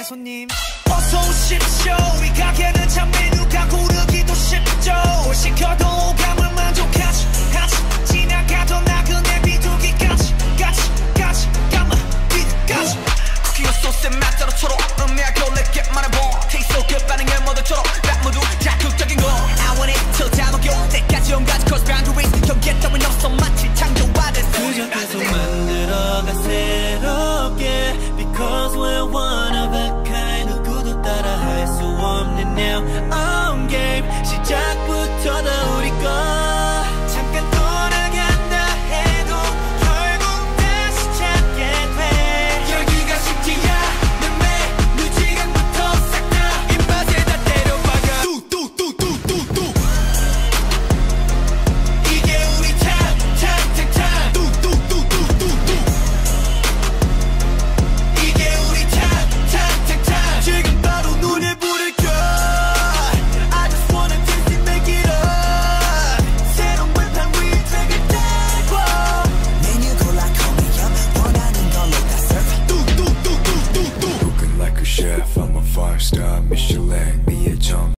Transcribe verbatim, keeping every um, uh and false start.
손님 어서 오십시오. 이 가게는 참 메뉴가 고르기도 쉽죠. 시켜도 오감을 만족하지 하지 지나가던 나그네 비둘기까지 까지 까지 까마 비까지 쿠키와 소스의 맛대로 초록 음미하고 내게 말해봐. Taste so good 반응을 모두처럼 딱 모두 자극적인 거 I want it till 다 녹여 때까지 온갖 cross boundaries 경계 따윈 없어 마치 창조하듯 그저 계속 만들어가 새롭게 Because we're one of a kind 누구도 따라할 수 없는 now on game 시작부터 다 우리 거 잠깐 돌아간다 해도 결국 다시 찾게 돼 여기가 식지야 내 매일 지금부터 싹 다 입맛에 다 때려박아 뚝뚝뚝뚝뚝뚝 이게 우리 time time time time 뚝뚝뚝뚝뚝뚝 이게 우리 time time time time 지금 바로 눈에 불을 켜 I just wanna taste it make it up 새로운 판 위에 책을 달고 메뉴 골라 call me up 원하는 걸로 다 serve 뚝뚝뚝뚝뚝뚝 Cooking like a chef, I'm a five-star Michelin